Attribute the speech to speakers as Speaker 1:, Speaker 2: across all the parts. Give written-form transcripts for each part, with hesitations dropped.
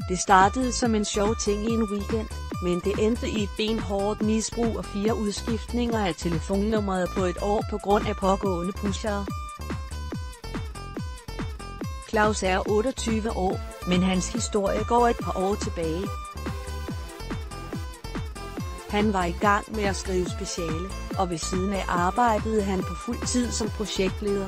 Speaker 1: Det startede som en sjov ting i en weekend, men det endte i et benhårdt misbrug og 4 udskiftninger af telefonnummeret på et år på grund af pågående pushere. Claus er 28 år, men hans historie går et par år tilbage. Han var i gang med at skrive speciale, og ved siden af arbejdede han på fuld tid som projektleder.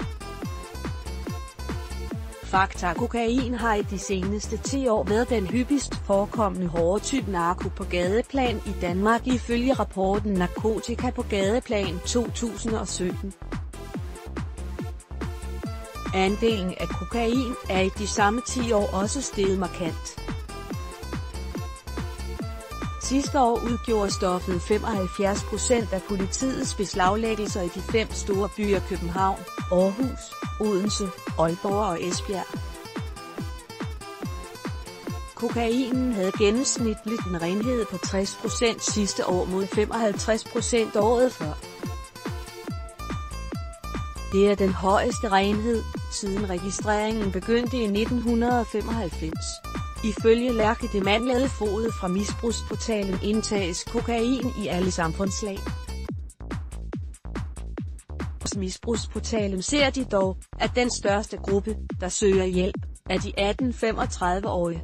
Speaker 1: Fakta: kokain har i de seneste 10 år været den hyppigst forekommende hårde type narko på gadeplan i Danmark ifølge rapporten Narkotika på gadeplan 2017. Andelen af kokain er i de samme 10 år også steget markant. Sidste år udgjorde stoffet 75% af politiets beslaglæggelser i de 5 store byer København, Aarhus, Odense, Aalborg og Esbjerg. Kokainen havde gennemsnitligt en renhed på 60% sidste år mod 55% året før. Det er den højeste renhed, siden registreringen begyndte i 1995. Ifølge Lærke Demandlade Fod fra misbrugsportalen indtages kokain i alle samfundslag. Hos misbrugsportalen ser de dog, at den største gruppe, der søger hjælp, er de 18-35-årige.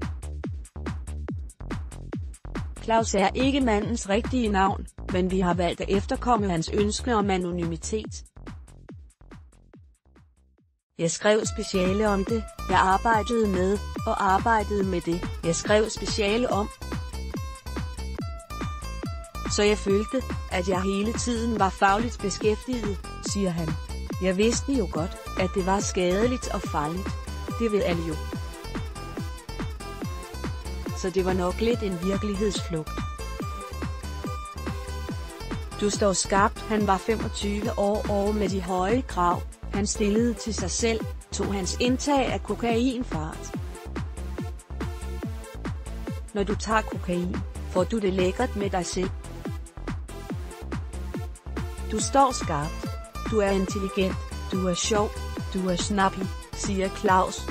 Speaker 1: Claus er ikke mandens rigtige navn, men vi har valgt at efterkomme hans ønske om anonymitet. Jeg skrev speciale om det, jeg arbejdede med, og arbejdede med det, jeg skrev speciale om. Så jeg følte, at jeg hele tiden var fagligt beskæftiget, siger han. Jeg vidste jo godt, at det var skadeligt og farligt. Det ved alle jo. Så det var nok lidt en virkelighedsflugt. Du står skarpt. Han var 25 år og med de høje krav, han stillede til sig selv, tog hans indtag af kokain fart. Når du tager kokain, får du det lækkert med dig selv. Du står skarpt. Du er intelligent, du er sjov, du er snappy, siger Claus.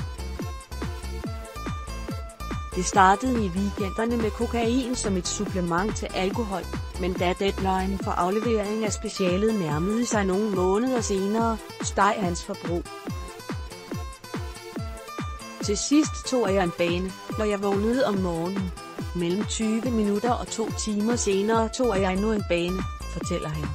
Speaker 1: Det startede i weekenderne med kokain som et supplement til alkohol, men da deadline for aflevering af specialet nærmede sig nogle måneder senere, steg hans forbrug. Til sidst tog jeg en bane, når jeg vågnede om morgenen. Mellem 20 minutter og 2 timer senere tog jeg endnu en bane, fortæller han.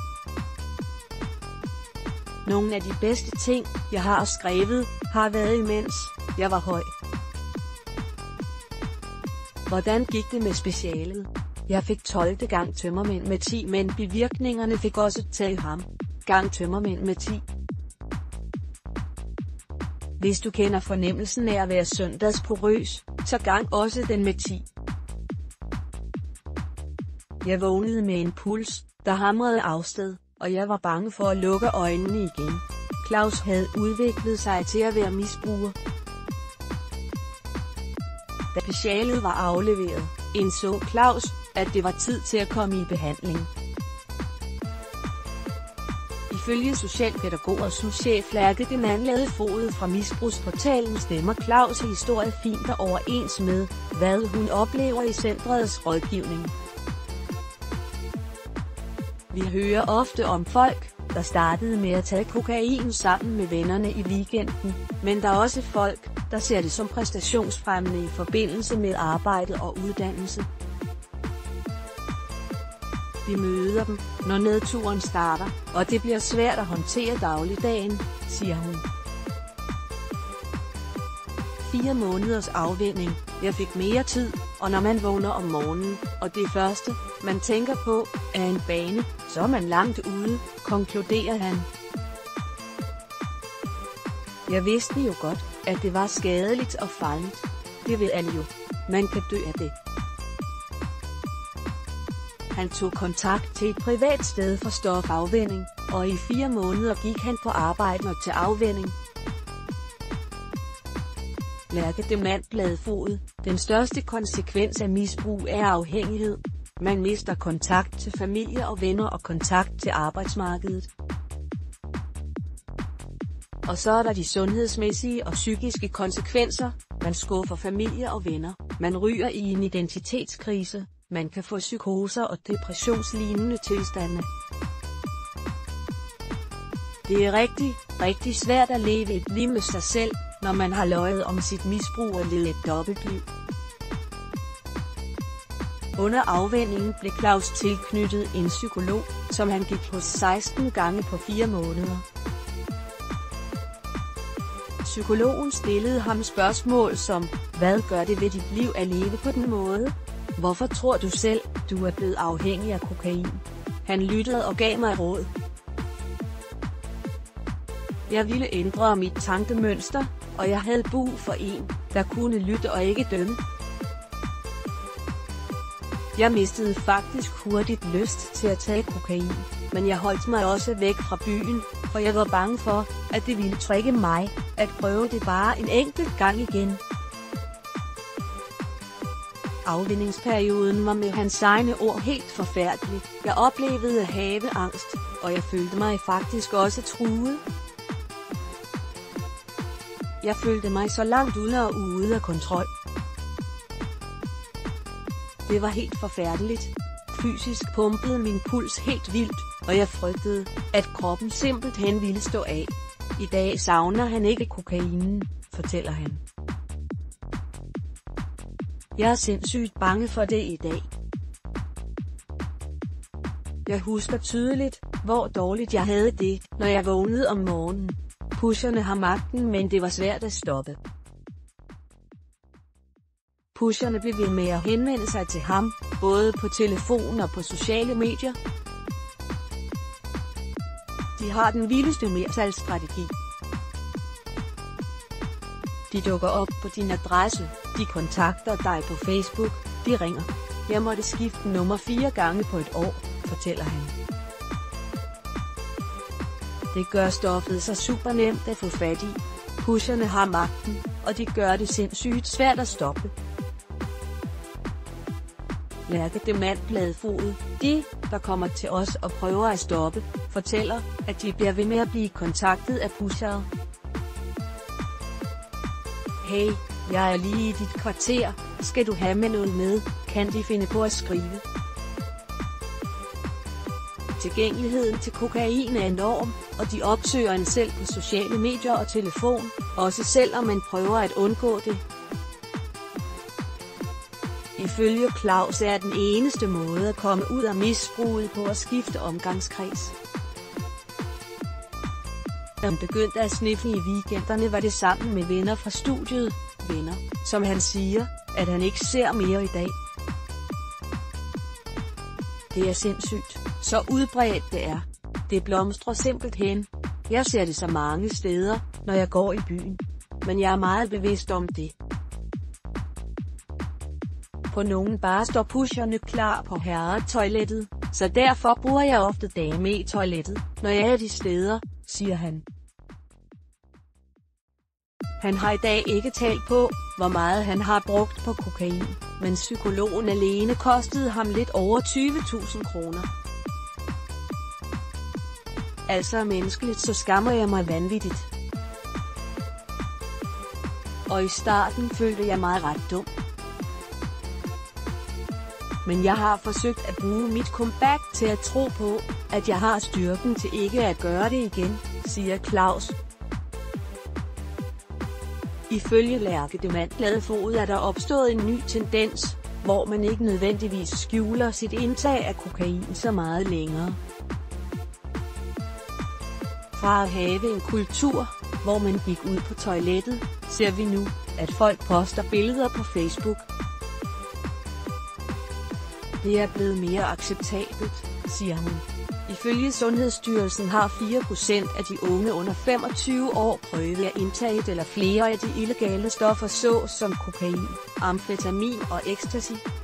Speaker 1: Nogle af de bedste ting, jeg har skrevet, har været imens jeg var høj. Hvordan gik det med specialet? Jeg fik 12. gang tømmermænd med 10, men bivirkningerne fik også taget ham. Gang tømmermænd med 10. Hvis du kender fornemmelsen af at være søndagsporøs, så gang også den med 10. Jeg vågnede med en puls, der hamrede afsted, og jeg var bange for at lukke øjnene igen. Claus havde udviklet sig til at være misbruger. Da specialet var afleveret, indså Claus, at det var tid til at komme i behandling. Ifølge socialpædagog og souschef Lærke Demandlade Fod fra misbrugsportalen stemmer Claus' historie fint og overens med, hvad hun oplever i centrets rådgivning. Vi hører ofte om folk, der startede med at tage kokain sammen med vennerne i weekenden, men der er også folk, der ser det som præstationsfremmende i forbindelse med arbejde og uddannelse. Vi møder dem, når nedturen starter, og det bliver svært at håndtere dagligdagen, siger hun. 4 måneders afvænning, jeg fik mere tid, og når man vågner om morgenen, og det første, man tænker på, er en bane, så er man langt ude, konkluderer han. Jeg vidste jo godt, at det var skadeligt og farligt. Det ved alle jo. Man kan dø af det. Han tog kontakt til et privat sted for stofafvænning, og i 4 måneder gik han på arbejde og til afvænning. Lærke Demandlade Fod: den største konsekvens af misbrug er afhængighed. Man mister kontakt til familie og venner og kontakt til arbejdsmarkedet. Og så er der de sundhedsmæssige og psykiske konsekvenser, man skuffer familie og venner. Man ryger i en identitetskrise, man kan få psykoser og depressionslignende tilstande. Det er rigtig svært at leve et liv med sig selv, når man har løjet om sit misbrug og levet et dobbeltliv. Under afvænningen blev Claus tilknyttet en psykolog, som han gik hos 16 gange på 4 måneder. Psykologen stillede ham spørgsmål som, hvad gør det ved dit liv at leve på den måde? Hvorfor tror du selv, du er blevet afhængig af kokain? Han lyttede og gav mig råd. Jeg ville ændre mit tankemønster, og jeg havde brug for en, der kunne lytte og ikke dømme. Jeg mistede faktisk hurtigt lyst til at tage kokain, men jeg holdt mig også væk fra byen, for jeg var bange for, at det ville trække mig, at prøve det bare en enkelt gang igen. Afvænningsperioden var med hans egne ord helt forfærdelig. Jeg oplevede at have angst, og jeg følte mig faktisk også truet. Jeg følte mig så langt ude og ude af kontrol. Det var helt forfærdeligt. Fysisk pumpede min puls helt vildt, og jeg frygtede, at kroppen simpelthen ville stå af. I dag savner han ikke kokainen, fortæller han. Jeg er sindssygt bange for det i dag. Jeg husker tydeligt, hvor dårligt jeg havde det, når jeg vågnede om morgenen. Pusherne har magten, men det var svært at stoppe. Pusherne blev ved med at henvende sig til ham, både på telefon og på sociale medier. De har den vildeste mersalgsstrategi. De dukker op på din adresse, de kontakter dig på Facebook, de ringer. Jeg måtte skifte nummer 4 gange på et år, fortæller han. Det gør stoffet så super nemt at få fat i. Pusherne har magten, og de gør det sindssygt svært at stoppe. Lærke Demant-Bladfod, de, der kommer til os og prøver at stoppe, fortæller, at de bliver ved med at blive kontaktet af pushere. Hey, jeg er lige i dit kvarter, skal du have med noget med, kan de finde på at skrive. Tilgængeligheden til kokain er enorm, og de opsøger en selv på sociale medier og telefon, også selvom man prøver at undgå det. Ifølge Claus er den eneste måde at komme ud af misbruget på at skifte omgangskreds. Da han begyndte at sniffe i weekenderne, var det sammen med venner fra studiet, venner, som han siger, at han ikke ser mere i dag. Det er sindssygt, så udbredt det er. Det blomstrer simpelthen. Jeg ser det så mange steder, når jeg går i byen. Men jeg er meget bevidst om det. På nogle barer står pusherne klar på herretoilettet, så derfor bruger jeg ofte dame i toilettet, når jeg er de steder, siger han. Han har i dag ikke talt på, hvor meget han har brugt på kokain, men psykologen alene kostede ham lidt over 20.000 kroner. Altså menneskeligt så skammer jeg mig vanvittigt. Og i starten følte jeg mig ret dum. Men jeg har forsøgt at bruge mit comeback til at tro på, at jeg har styrken til ikke at gøre det igen, siger Claus. Ifølge Lærke Demant-Bladfod er der opstået en ny tendens, hvor man ikke nødvendigvis skjuler sit indtag af kokain så meget længere. Fra at have en kultur, hvor man gik ud på toilettet, ser vi nu, at folk poster billeder på Facebook. Det er blevet mere acceptabelt, siger hun. Ifølge Sundhedsstyrelsen har 4% af de unge under 25 år prøvet at indtage et eller flere af de illegale stoffer såsom kokain, amfetamin og ecstasy.